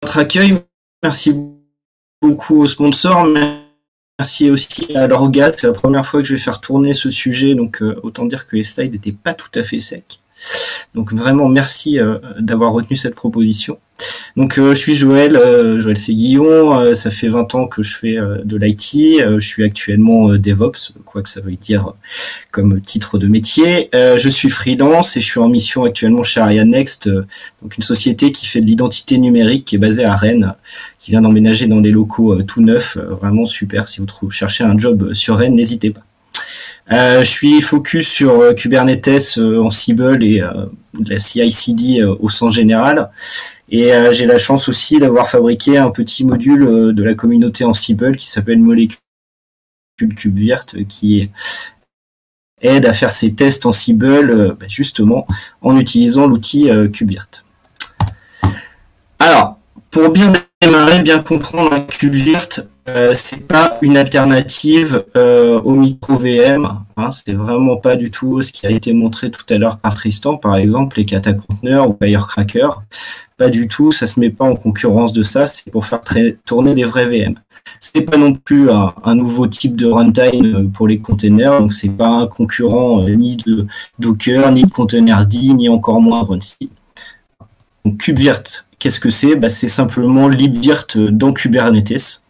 votre accueil. Merci beaucoup aux sponsors. Merci aussi à l'orga. C'est la première fois que je vais faire tourner ce sujet, donc autant dire que les slides n'étaient pas tout à fait secs. Donc vraiment merci d'avoir retenu cette proposition. Donc je suis Joël, Joël Séguillon, ça fait 20 ans que je fais de l'IT, je suis actuellement DevOps, quoi que ça veuille dire comme titre de métier. Je suis freelance et je suis en mission actuellement chez Ariane Next, donc une société qui fait de l'identité numérique, qui est basée à Rennes, qui vient d'emménager dans des locaux tout neufs, vraiment super. Si vous cherchez un job sur Rennes, n'hésitez pas. Je suis focus sur Kubernetes, Ansible et de la CI/CD au sens général. Et j'ai la chance aussi d'avoir fabriqué un petit module de la communauté Ansible qui s'appelle Molécule KubeVirt, qui aide à faire ses tests Ansible justement en utilisant l'outil KubeVirt. Alors, pour bien démarrer, bien comprendre un KubeVirt, c'est pas une alternative au micro VM, hein, c'est vraiment pas du tout ce qui a été montré tout à l'heure par Tristan, par exemple, les kata conteneurs ou Firecracker. Pas du tout, ça se met pas en concurrence de ça, c'est pour faire tourner des vrais VM. C'est pas non plus un nouveau type de runtime pour les containers, donc c'est pas un concurrent ni de Docker, ni de Containerd, ni encore moins de Runc. Donc KubeVirt, qu'est-ce que c'est? C'est simplement libvirt dans Kubernetes.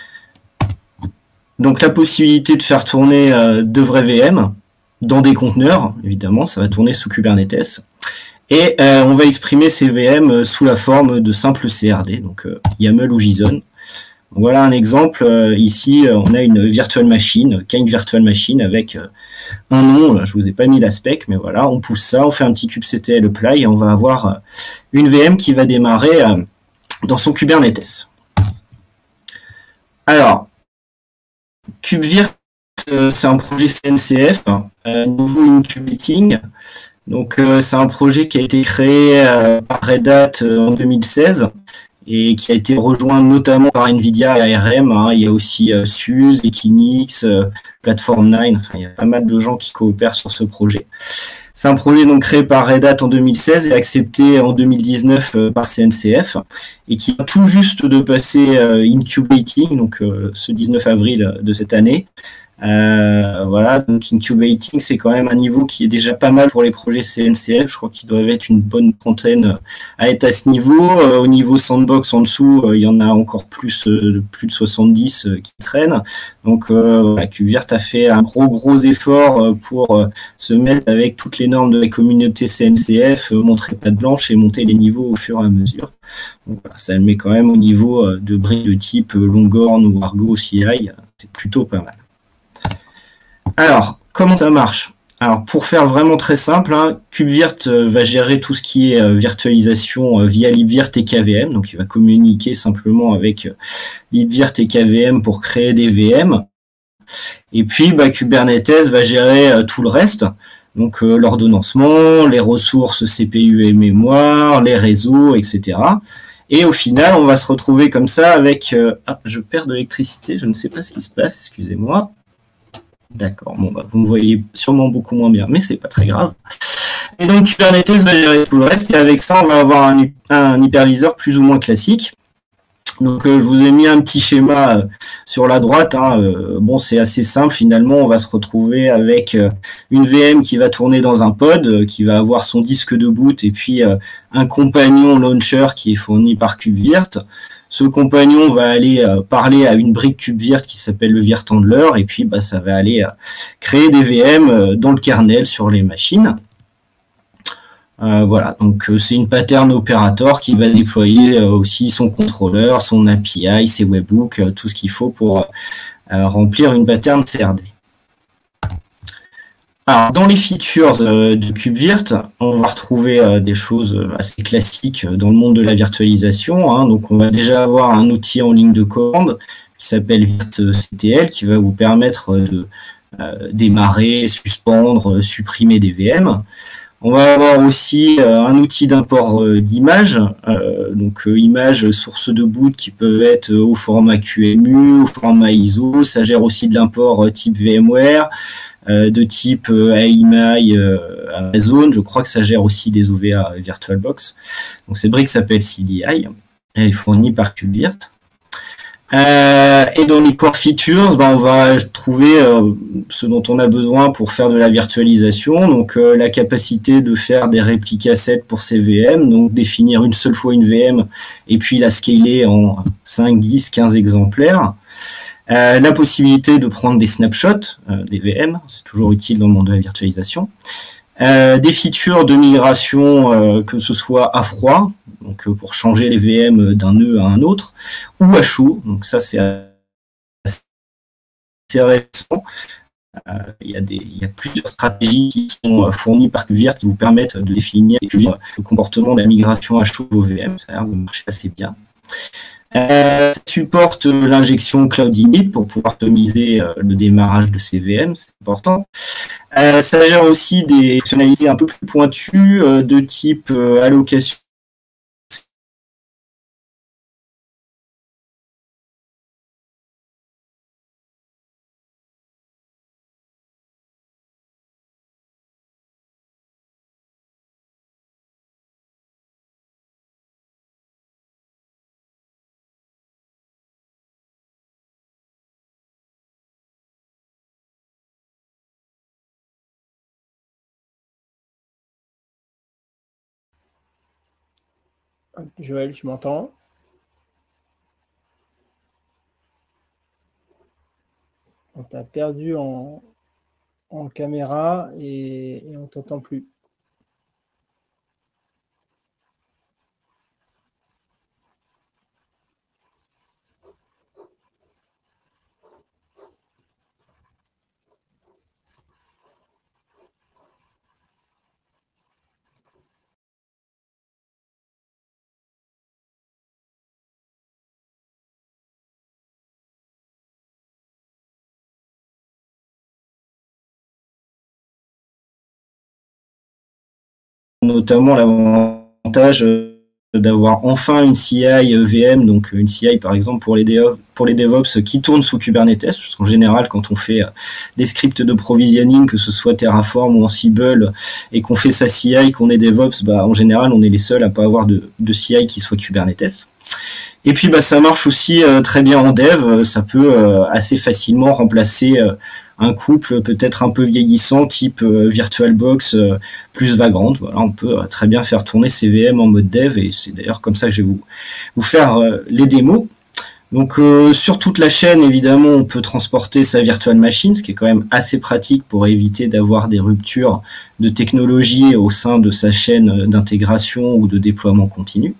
Donc la possibilité de faire tourner de vrais VM dans des conteneurs, évidemment, ça va tourner sous Kubernetes. Et on va exprimer ces VM sous la forme de simples CRD, donc YAML ou JSON. Voilà un exemple. Ici, on a une virtual machine, kind virtual machine avec un nom. Je vous ai pas mis la spec, mais voilà, on pousse ça, on fait un petit kubectl apply et on va avoir une VM qui va démarrer dans son Kubernetes. Alors, KubeVirt, c'est un projet CNCF, nouveau incubating. Donc c'est un projet qui a été créé par Red Hat en 2016 et qui a été rejoint notamment par Nvidia et ARM. Hein. Il y a aussi SUSE, Equinix, Platform9. Enfin, il y a pas mal de gens qui coopèrent sur ce projet. C'est un projet donc créé par Red Hat en 2016 et accepté en 2019 par CNCF et qui a tout juste de passer incubating, donc ce 19 avril de cette année. Voilà, donc incubating, c'est quand même un niveau qui est déjà pas mal pour les projets CNCF. Je crois qu'ils doivent être une bonne trentaine à être à ce niveau. Au niveau sandbox en dessous, il y en a encore plus de 70 qui traînent. Donc KubeVirt a fait un gros effort pour se mettre avec toutes les normes de la communauté CNCF, montrer patte blanche et monter les niveaux au fur et à mesure. Donc, voilà, ça le met quand même au niveau de briques de type Longhorn ou Argo CI. C'est plutôt pas mal. Alors, comment ça marche? Alors, pour faire vraiment très simple, hein, KubeVirt va gérer tout ce qui est virtualisation via libvirt et KVM. Donc, il va communiquer simplement avec libvirt et KVM pour créer des VM. Et puis, Kubernetes va gérer tout le reste. Donc, l'ordonnancement, les ressources CPU et mémoire, les réseaux, etc. Et au final, on va se retrouver comme ça avec... je perds de l'électricité, je ne sais pas ce qui se passe, excusez-moi. D'accord, bon, vous me voyez sûrement beaucoup moins bien, mais c'est pas très grave. Et donc Kubernetes va gérer tout le reste, et avec ça, on va avoir un hyperviseur plus ou moins classique. Donc je vous ai mis un petit schéma sur la droite. Hein, bon, c'est assez simple finalement. On va se retrouver avec une VM qui va tourner dans un pod, qui va avoir son disque de boot, et puis un compagnon launcher qui est fourni par KubeVirt. Ce compagnon va aller parler à une brique KubeVirt qui s'appelle le virthandler et puis ça va aller créer des VM dans le kernel sur les machines. Voilà, donc c'est une pattern opérateur qui va déployer aussi son contrôleur, son API, ses webhooks, tout ce qu'il faut pour remplir une pattern CRD. Alors, dans les features de KubeVirt, on va retrouver des choses assez classiques dans le monde de la virtualisation. Hein. Donc, on va déjà avoir un outil en ligne de commande qui s'appelle virtctl, qui va vous permettre de démarrer, suspendre, supprimer des VM. On va avoir aussi un outil d'import d'images, donc images source de boot qui peuvent être au format QEMU, au format ISO. Ça gère aussi de l'import type VMware, de type AIMI, Amazon. Je crois que ça gère aussi des OVA VirtualBox. Donc cette brique s'appelle CDI. Elle est fournie par KubeVirt. Et dans les core features, on va trouver ce dont on a besoin pour faire de la virtualisation, donc la capacité de faire des réplicas sets pour ces VM, donc définir une seule fois une VM et puis la scaler en 5, 10, 15 exemplaires. La possibilité de prendre des snapshots des VM, c'est toujours utile dans le monde de la virtualisation. Des features de migration, que ce soit à froid, donc pour changer les VM d'un nœud à un autre, ou à chaud, donc ça c'est assez récent. Il y a plusieurs stratégies qui sont fournies par KubeVirt qui vous permettent de définir le comportement de la migration à chaud de vos VM, ça a l'air de marcher assez bien. Ça supporte l'injection Cloud Init pour pouvoir optimiser le démarrage de ces VM, c'est important. Ça gère aussi des fonctionnalités un peu plus pointues de type allocation. Joël, tu m'entends? On t'a perdu en caméra et on t'entend plus. Notamment l'avantage d'avoir enfin une CI VM, donc une CI par exemple pour les DevOps qui tournent sous Kubernetes, parce qu'en général quand on fait des scripts de provisioning, que ce soit Terraform ou Ansible, et qu'on fait sa CI, qu'on est DevOps, en général on est les seuls à pas avoir de CI qui soit Kubernetes. Et puis ça marche aussi très bien en dev, ça peut assez facilement remplacer un couple peut-être un peu vieillissant type VirtualBox plus Vagrant. Voilà, on peut très bien faire tourner ces VM en mode dev, et c'est d'ailleurs comme ça que je vais vous faire les démos. Donc sur toute la chaîne, évidemment, on peut transporter sa virtual machine, ce qui est quand même assez pratique pour éviter d'avoir des ruptures de technologie au sein de sa chaîne d'intégration ou de déploiement continu.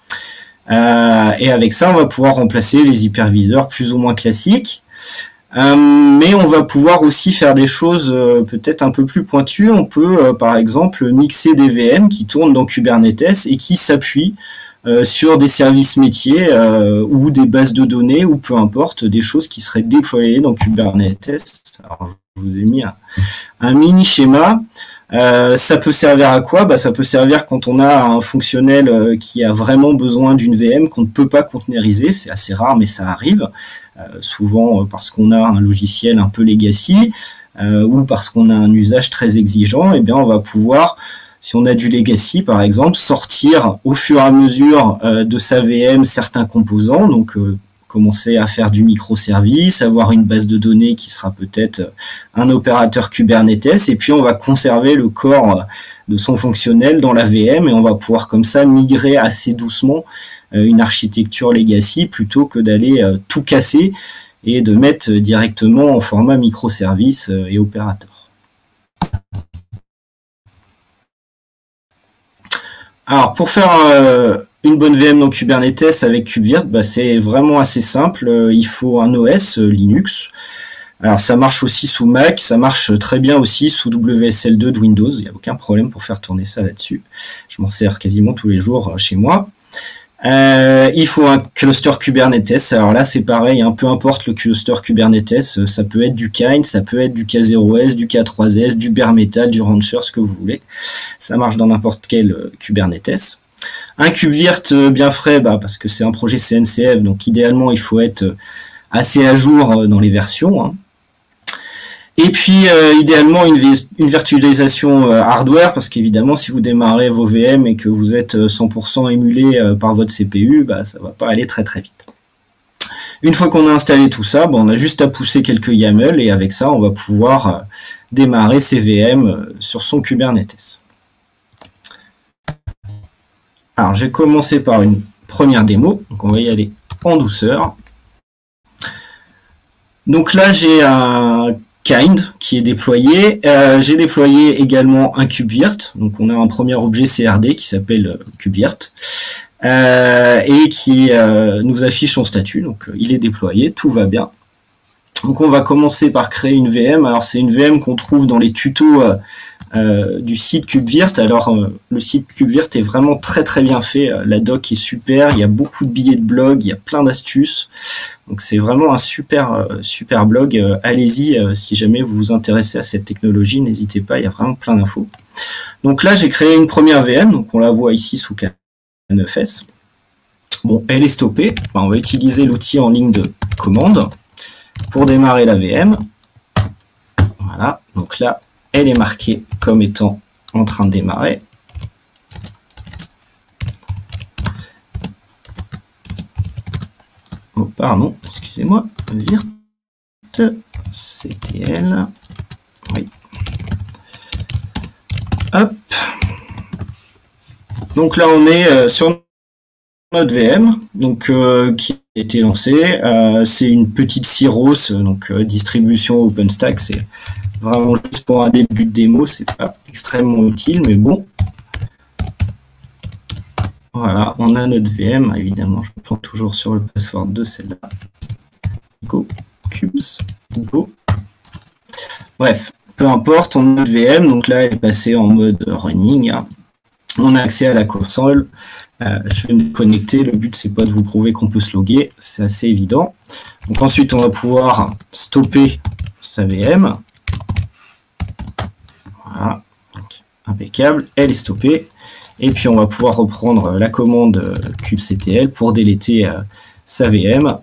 Et avec ça, on va pouvoir remplacer les hyperviseurs plus ou moins classiques. Mais on va pouvoir aussi faire des choses peut-être un peu plus pointues. On peut par exemple mixer des VM qui tournent dans Kubernetes et qui s'appuient sur des services métiers ou des bases de données, ou peu importe, des choses qui seraient déployées dans Kubernetes. Alors, je vous ai mis un mini schéma. Ça peut servir à quoi? Ça peut servir quand on a un fonctionnel qui a vraiment besoin d'une VM qu'on ne peut pas containeriser. C'est assez rare, mais ça arrive. Souvent parce qu'on a un logiciel un peu legacy ou parce qu'on a un usage très exigeant. Et bien on va pouvoir, si on a du legacy par exemple, sortir au fur et à mesure de sa VM certains composants, donc commencer à faire du microservice, avoir une base de données qui sera peut-être un opérateur Kubernetes, et puis on va conserver le corps de son fonctionnel dans la VM, et on va pouvoir comme ça migrer assez doucement une architecture legacy plutôt que d'aller tout casser et de mettre directement en format microservice et opérateur. Alors pour faire une bonne VM dans Kubernetes avec KubeVirt, c'est vraiment assez simple. Il faut un OS Linux. Alors ça marche aussi sous Mac, ça marche très bien aussi sous WSL2 de Windows. Il n'y a aucun problème pour faire tourner ça là-dessus. Je m'en sers quasiment tous les jours chez moi. Il faut un cluster Kubernetes. Alors là, c'est pareil, peu importe le cluster Kubernetes, ça peut être du Kine, ça peut être du K0S, du K3S, du bare metal, du Rancher, ce que vous voulez. Ça marche dans n'importe quel Kubernetes. Un KubeVirt bien frais, parce que c'est un projet CNCF, donc idéalement, il faut être assez à jour dans les versions. Et puis, idéalement, une virtualisation hardware, parce qu'évidemment, si vous démarrez vos VM et que vous êtes 100% émulé par votre CPU, bah, ça va pas aller très très vite. Une fois qu'on a installé tout ça, bon, on a juste à pousser quelques YAML, et avec ça, on va pouvoir démarrer ses VM sur son Kubernetes. Alors, j'ai commencé par une première démo, donc on va y aller en douceur. Donc là, j'ai un Kind qui est déployé. J'ai déployé également un KubeVirt. Donc on a un premier objet CRD qui s'appelle KubeVirt et qui nous affiche son statut. Donc il est déployé, tout va bien. Donc on va commencer par créer une VM. Alors c'est une VM qu'on trouve dans les tutos du site KubeVirt. Alors le site KubeVirt est vraiment très très bien fait. La doc est super. Il y a beaucoup de billets de blog. Il y a plein d'astuces. Donc c'est vraiment un super blog. Allez-y si jamais vous vous intéressez à cette technologie, n'hésitez pas, il y a vraiment plein d'infos. Donc là j'ai créé une première VM, donc on la voit ici sous K9S. Bon, elle est stoppée. Enfin, on va utiliser l'outil en ligne de commande pour démarrer la VM. Voilà, donc là elle est marquée comme étant en train de démarrer. Oh, pardon, excusez-moi, virt ctl, oui, hop, donc là on est sur notre VM, donc qui a été lancée, c'est une petite Syros, donc distribution OpenStack, c'est vraiment juste pour un début de démo, c'est pas extrêmement utile, mais bon. Voilà, on a notre VM, évidemment, je prends toujours sur le password de celle-là. Go, cubes, go. Bref, peu importe, on a notre VM, donc là, elle est passée en mode running. On a accès à la console. Je vais me connecter, le but, c'est pas de vous prouver qu'on peut se loguer, c'est assez évident. Donc ensuite, on va pouvoir stopper sa VM. Voilà, donc, impeccable, elle est stoppée. Et puis on va pouvoir reprendre la commande kubectl pour déléter sa VM.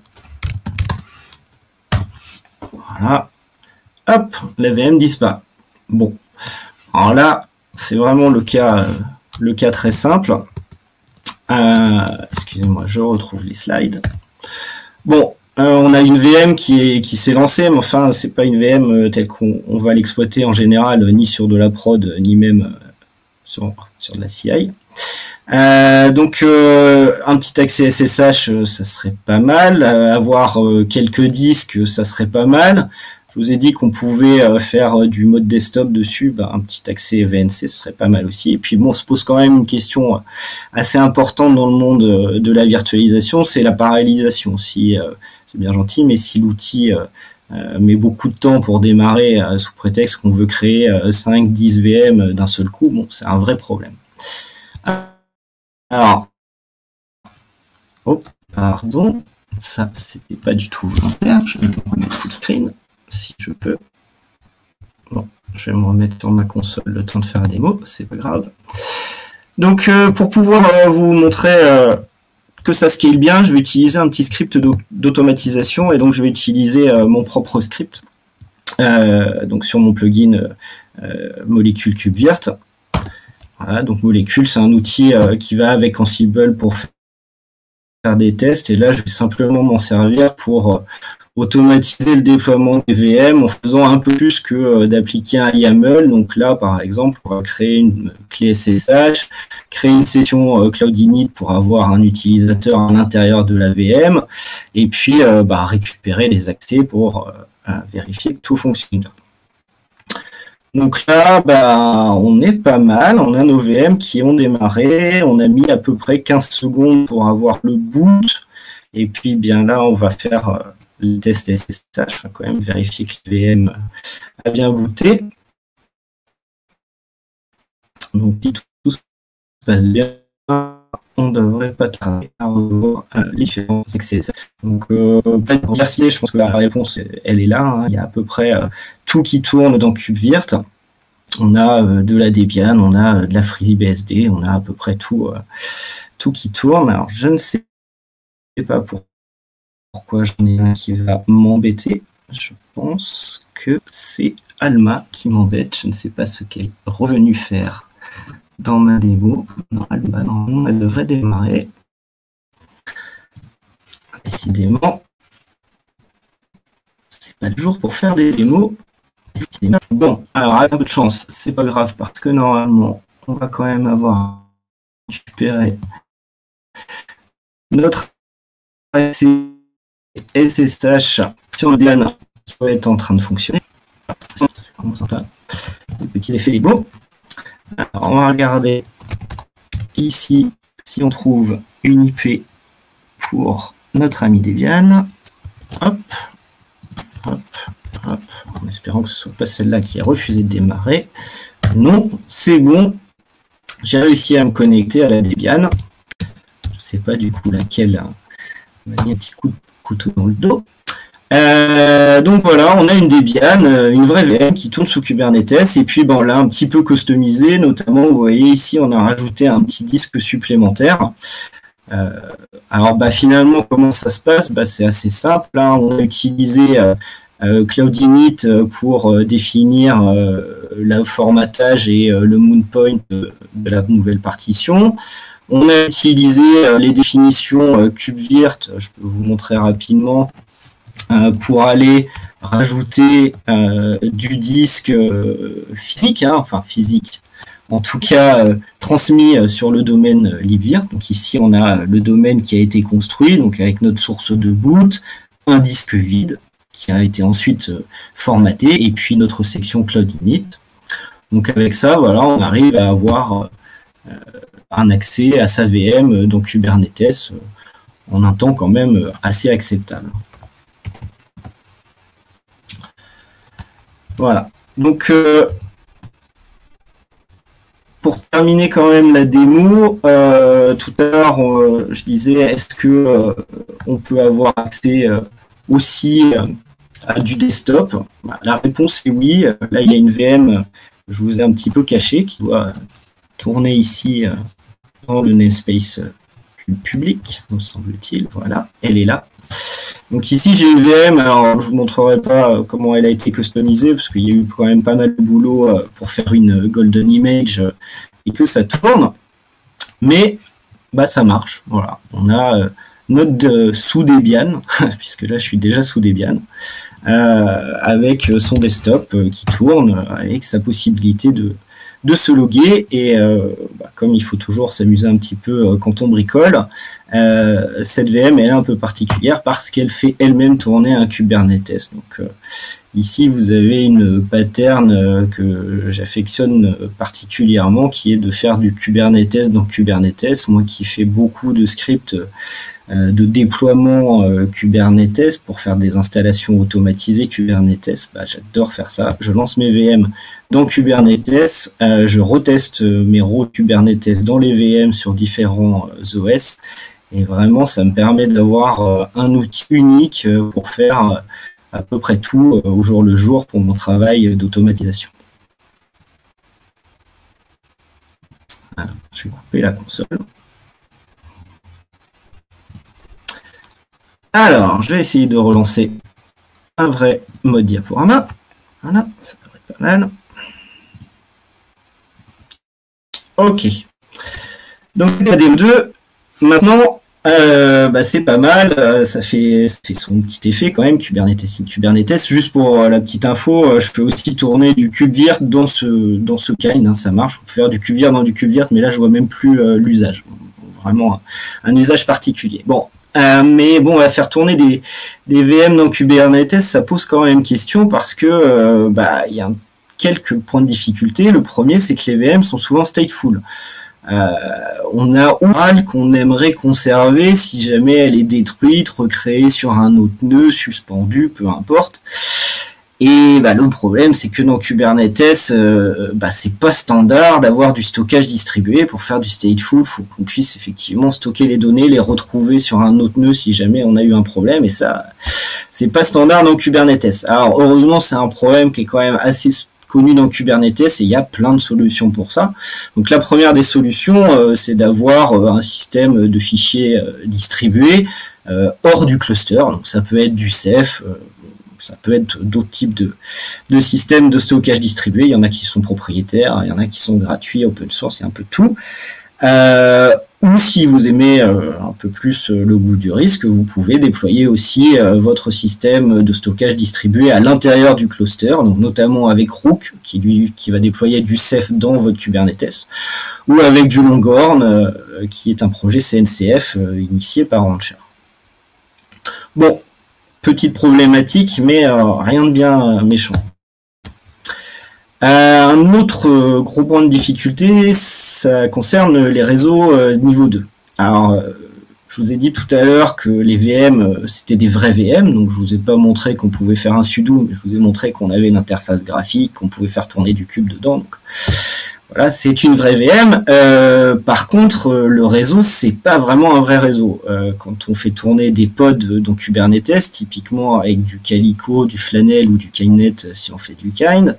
Voilà. Hop, la VM disparaît. Bon. Alors là, c'est vraiment le cas très simple. Excusez-moi, je retrouve les slides. Bon, on a une VM qui s'est lancée, mais enfin, c'est pas une VM telle qu'on va l'exploiter en général, ni sur de la prod, ni même sur de la CI. Donc un petit accès SSH, ça serait pas mal. Avoir quelques disques, ça serait pas mal. Je vous ai dit qu'on pouvait faire du mode desktop dessus, bah, un petit accès VNC, ce serait pas mal aussi. Et puis bon, on se pose quand même une question assez importante dans le monde de la virtualisation, c'est la parallélisation. Si c'est bien gentil, mais si l'outil met beaucoup de temps pour démarrer sous prétexte qu'on veut créer 5-10 VM d'un seul coup, bon, c'est un vrai problème. Alors, oh, pardon, ça c'était pas du tout volontaire, je vais me remettre full screen, si je peux. Bon, je vais me remettre sur ma console le temps de faire la démo, c'est pas grave. Donc, pour pouvoir vous montrer que ça scale bien, je vais utiliser un petit script d'automatisation, et donc je vais utiliser mon propre script, donc sur mon plugin Molecule KubeVirt. Voilà, donc Molecule, c'est un outil qui va avec Ansible pour faire des tests, et là je vais simplement m'en servir pour automatiser le déploiement des VM en faisant un peu plus que d'appliquer un YAML. Donc là, par exemple, on va créer une clé SSH, créer une session Cloud Init pour avoir un utilisateur à l'intérieur de la VM, et puis récupérer les accès pour vérifier que tout fonctionne. Donc là, on est pas mal, on a nos VM qui ont démarré, on a mis à peu près 15 secondes pour avoir le boot, et puis bien là, on va faire le test SSH, quand même vérifier que le VM a bien booté. Donc si tout se passe bien, on ne devrait pas tarder à revoir les différents accès. Donc pour diversifier, je pense que la réponse, elle est là, hein. Il y a à peu près tout qui tourne dans KubeVirt. On a de la Debian, on a de la FreeBSD, on a à peu près tout qui tourne. Alors je ne sais pas pourquoi j'en ai un qui va m'embêter. Je pense que c'est Alma qui m'embête. Je ne sais pas ce qu'elle est revenue faire dans ma démo. Normalement, elle devrait démarrer. Décidément, c'est pas le jour pour faire des démos. Bon, alors avec un peu de chance, c'est pas grave parce que normalement, on va quand même avoir récupéré notre SSH sur le Debian qui est en train de fonctionner. C'est vraiment sympa. Des petits effets beaux. Alors, on va regarder ici si on trouve une IP pour notre ami Debian. Hop, hop, hop, en espérant que ce ne soit pas celle-là qui a refusé de démarrer. Non, c'est bon. J'ai réussi à me connecter à la Debian. Je ne sais pas du coup laquelle m'a mis un petit coup de couteau dans le dos. Donc voilà, on a une Debian, une vraie VM qui tourne sous Kubernetes, et puis bon, là un petit peu customisé, notamment vous voyez ici on a rajouté un petit disque supplémentaire. Alors finalement comment ça se passe, c'est assez simple, hein. On a utilisé CloudInit pour définir le formatage et le moonpoint de la nouvelle partition. On a utilisé les définitions KubeVirt, je peux vous montrer rapidement, pour aller rajouter du disque physique, hein, enfin physique, en tout cas transmis sur le domaine libvirt. Donc ici on a le domaine qui a été construit, donc avec notre source de boot, un disque vide qui a été ensuite formaté, et puis notre section CloudInit. Donc avec ça, voilà, on arrive à avoir un accès à sa VM dans Kubernetes en un temps quand même assez acceptable. Voilà. Donc, pour terminer quand même la démo, tout à l'heure, je disais, est-ce que on peut avoir accès aussi à du desktop? La réponse est oui. Là, il y a une VM, je vous ai un petit peu caché, qui doit tourner ici dans le namespace public, me semble-t-il. Voilà, elle est là. Donc ici j'ai une VM, alors je vous montrerai pas comment elle a été customisée parce qu'il y a eu quand même pas mal de boulot pour faire une golden image et que ça tourne, mais ça marche. Voilà, on a notre sous Debian puisque là je suis déjà sous Debian avec son desktop qui tourne avec sa possibilité de se loguer, et comme il faut toujours s'amuser un petit peu quand on bricole, cette VM elle est un peu particulière parce qu'elle fait elle-même tourner un Kubernetes. Donc ici vous avez une pattern que j'affectionne particulièrement, qui est de faire du Kubernetes dans Kubernetes. Moi qui fais beaucoup de scripts de déploiement Kubernetes pour faire des installations automatisées Kubernetes, j'adore faire ça. Je lance mes VM dans Kubernetes, je reteste mes rôles Kubernetes dans les VM sur différents OS, et vraiment ça me permet d'avoir un outil unique pour faire à peu près tout au jour le jour pour mon travail d'automatisation. Je vais couper la console. Alors, je vais essayer de relancer un vrai mode diaporama. Voilà, ça devrait être pas mal. Ok. Donc, la DM2, maintenant, c'est pas mal. Ça fait son petit effet quand même, Kubernetes. Juste pour la petite info, je peux aussi tourner du KubeVirt dans ce kind, hein, ça marche. On peut faire du KubeVirt dans du KubeVirt, mais là, je vois même plus l'usage. Vraiment un usage particulier. Bon. Mais bon, on va faire tourner des VM dans Kubernetes, ça pose quand même question parce que il y a quelques points de difficulté. Le premier, c'est que les VM sont souvent stateful. On a Oral qu'on aimerait conserver si jamais elle est détruite, recréée sur un autre nœud, suspendue, peu importe. Et le problème, c'est que dans Kubernetes, c'est pas standard d'avoir du stockage distribué. Pour faire du stateful, il faut qu'on puisse effectivement stocker les données, les retrouver sur un autre nœud si jamais on a eu un problème. Et ça, c'est pas standard dans Kubernetes. Alors heureusement, c'est un problème qui est quand même assez connu dans Kubernetes, et il y a plein de solutions pour ça. Donc la première des solutions, c'est d'avoir un système de fichiers distribués hors du cluster. Donc ça peut être du Ceph. Ça peut être d'autres types de systèmes de stockage distribués. Il y en a qui sont propriétaires, il y en a qui sont gratuits, open source, il y a un peu de tout. Ou si vous aimez un peu plus le goût du risque, vous pouvez déployer aussi votre système de stockage distribué à l'intérieur du cluster, donc notamment avec Rook, qui va déployer du Ceph dans votre Kubernetes, ou avec du Longhorn, qui est un projet CNCF initié par Rancher. Bon, petite problématique, mais rien de bien méchant. Un autre gros point de difficulté, ça concerne les réseaux niveau 2. Alors, je vous ai dit tout à l'heure que les VM, c'était des vrais VM, donc je vous ai pas montré qu'on pouvait faire un sudo, mais je vous ai montré qu'on avait une interface graphique, qu'on pouvait faire tourner du cube dedans. Donc, voilà, c'est une vraie VM. Par contre, le réseau, c'est pas vraiment un vrai réseau. Quand on fait tourner des pods dans Kubernetes, typiquement avec du Calico, du Flanel ou du Kainet, si on fait du Kind,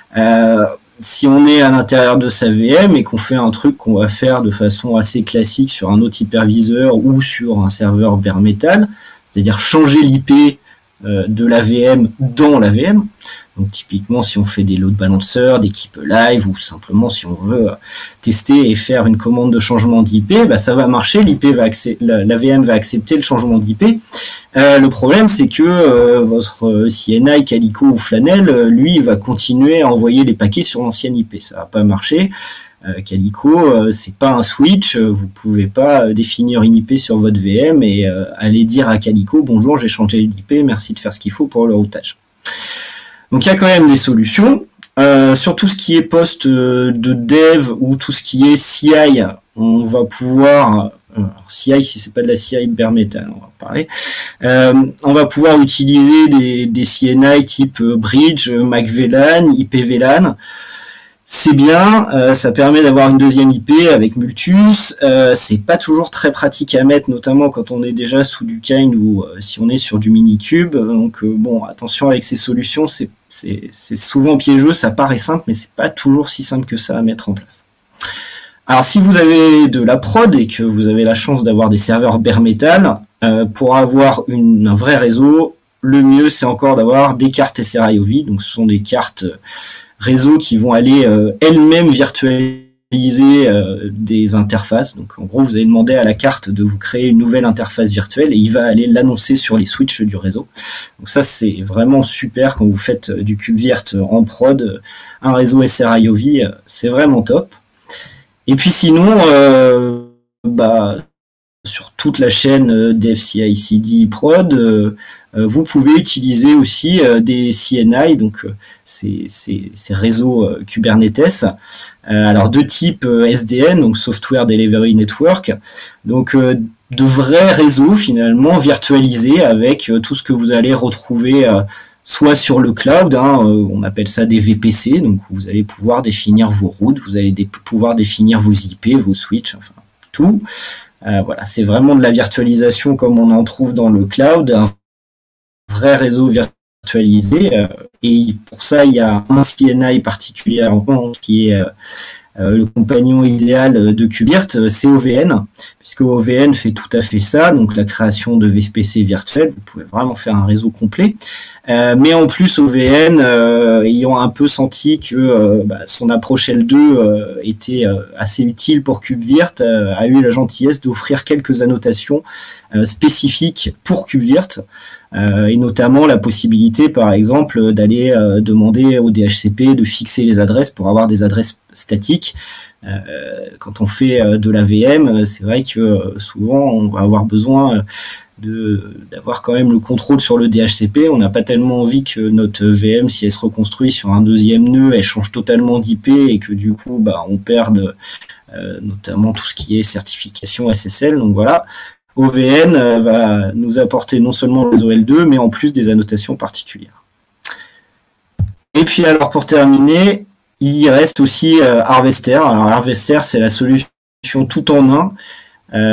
si on est à l'intérieur de sa VM et qu'on fait un truc qu'on va faire de façon assez classique sur un autre hyperviseur ou sur un serveur bare metal, c'est-à-dire changer l'IP de la VM dans la VM. Donc typiquement si on fait des load balancers, des keep live, ou simplement si on veut tester et faire une commande de changement d'IP, bah, ça va marcher, la VM va accepter le changement d'IP. Le problème c'est que votre CNI, Calico ou Flanel, lui, va continuer à envoyer les paquets sur l'ancienne IP. Ça va pas marcher. Calico, c'est pas un switch, vous pouvez pas définir une IP sur votre VM et aller dire à Calico bonjour, j'ai changé l'IP, merci de faire ce qu'il faut pour le routage. Donc il y a quand même des solutions. Sur tout ce qui est poste de dev ou tout ce qui est CI, on va pouvoir CI, si c'est pas de la CI bare metal, on va parler. On va pouvoir utiliser des CNI type Bridge, MacVLAN, IPVLAN. C'est bien, ça permet d'avoir une deuxième IP avec Multus. C'est pas toujours très pratique à mettre, notamment quand on est déjà sous du Kind ou si on est sur du Minikube. Donc bon, attention avec ces solutions, c'est souvent piégeux, ça paraît simple, mais c'est pas toujours si simple que ça à mettre en place. Alors si vous avez de la prod et que vous avez la chance d'avoir des serveurs bare metal, pour avoir un vrai réseau, le mieux c'est encore d'avoir des cartes SRIOV, donc ce sont des cartes réseaux qui vont aller elles-mêmes virtualiser des interfaces. Donc en gros, vous allez demander à la carte de vous créer une nouvelle interface virtuelle et il va aller l'annoncer sur les switches du réseau. Donc ça, c'est vraiment super quand vous faites du KubeVirt en prod. Un réseau SRIOV, c'est vraiment top. Et puis sinon, sur toute la chaîne DevCI/CD prod, vous pouvez utiliser aussi des CNI, donc ces réseaux Kubernetes, alors de type SDN, donc Software Delivery Network, donc de vrais réseaux finalement virtualisés avec tout ce que vous allez retrouver soit sur le cloud, on appelle ça des VPC, donc vous allez pouvoir définir vos routes, vous allez pouvoir définir vos IP, vos switches, enfin tout. Voilà, c'est vraiment de la virtualisation comme on en trouve dans le cloud, un vrai réseau virtualisé, et pour ça il y a un CNI particulièrement qui est le compagnon idéal de KubeVirt, c'est OVN, puisque OVN fait tout à fait ça, donc la création de VPC virtuels, vous pouvez vraiment faire un réseau complet. Mais en plus, OVN, ayant un peu senti que son approche L2 était assez utile pour KubeVirt, a eu la gentillesse d'offrir quelques annotations spécifiques pour KubeVirt, et notamment la possibilité, par exemple, d'aller demander au DHCP de fixer les adresses pour avoir des adresses statiques. Quand on fait de la VM, c'est vrai que souvent on va avoir besoin d'avoir quand même le contrôle sur le DHCP. On n'a pas tellement envie que notre VM, si elle se reconstruit sur un deuxième nœud, elle change totalement d'IP et que du coup on perde notamment tout ce qui est certification SSL. Donc voilà, OVN va nous apporter non seulement le réseau L2 mais en plus des annotations particulières. Et puis alors pour terminer, il reste aussi Harvester. Alors Harvester, c'est la solution tout en un.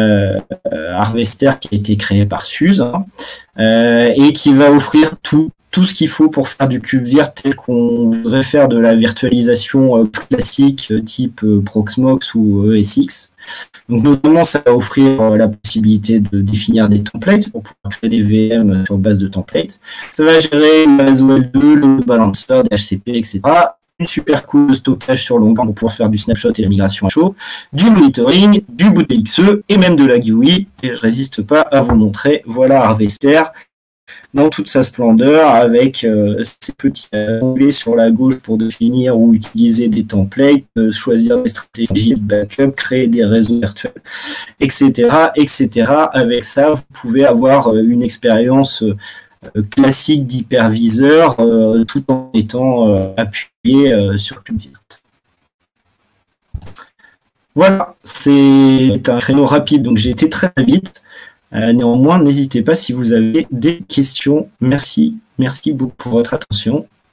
Harvester qui a été créé par SUSE et qui va offrir tout tout ce qu'il faut pour faire du KubeVirt tel qu'on voudrait faire de la virtualisation classique type Proxmox ou ESX. Donc notamment, ça va offrir la possibilité de définir des templates pour pouvoir créer des VM sur base de templates. Ça va gérer le réseau L2, le balancer, DHCP, etc. Une super couche de stockage sur long terme pour pouvoir faire du snapshot et la migration à chaud, du monitoring, du bootxe et même de la GUI. Et je résiste pas à vous montrer, voilà Harvester dans toute sa splendeur avec ces petits onglets sur la gauche pour définir ou utiliser des templates, choisir des stratégies de backup, créer des réseaux virtuels, etc., etc. Avec ça, vous pouvez avoir une expérience classique d'hyperviseur tout en étant appuyé sur KubeVirt. Voilà, c'est un créneau rapide, donc j'ai été très vite. Néanmoins, n'hésitez pas si vous avez des questions. Merci beaucoup pour votre attention.